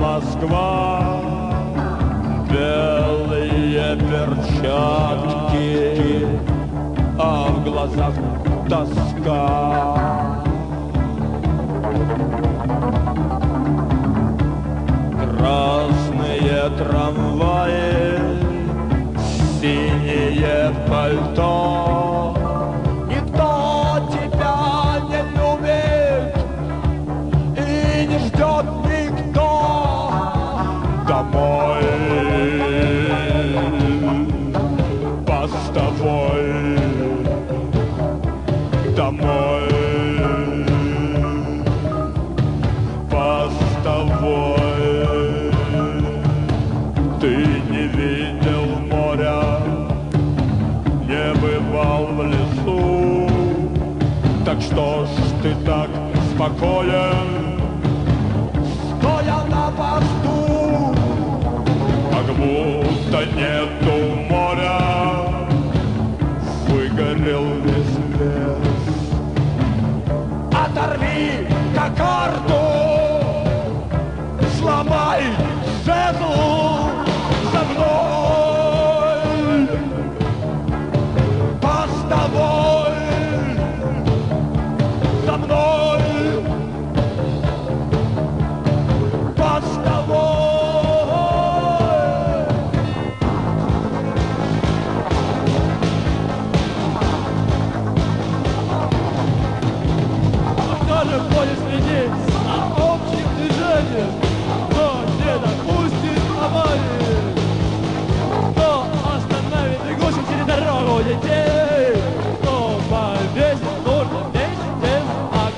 Москва, белые перчатки, а в глазах тоска. Красные трамваи, синее пальто. Никто тебя не любит и не ждет никто домой. Постовой домой. Постовой. Ты не видел моря, не бывал в лесу, так что ж ты так спокоен, стоя на посту? Как будто нету моря, выгорел весь лес. Оторви кокарду, сломай жезл за мной. Постовой за мной. Постовой. Скажем, поле следить за общим движением, но не допустит аварии, кто остановит бегущих через дорогу детей, кто повесит нужно вместе знак.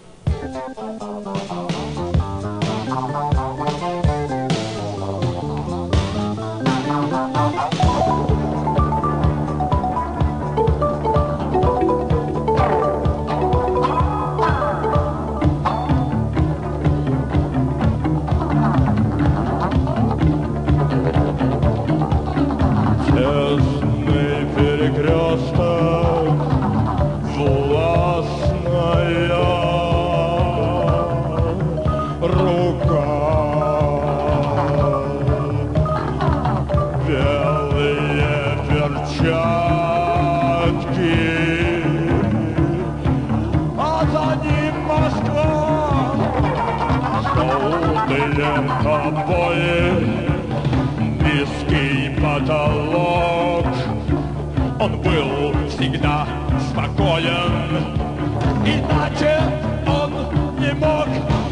Тесный перекресток, властная рука, белые перчатки, а за ним Москва, желтые обои, низкий потолок. Он был всегда спокоен, иначе он не мог.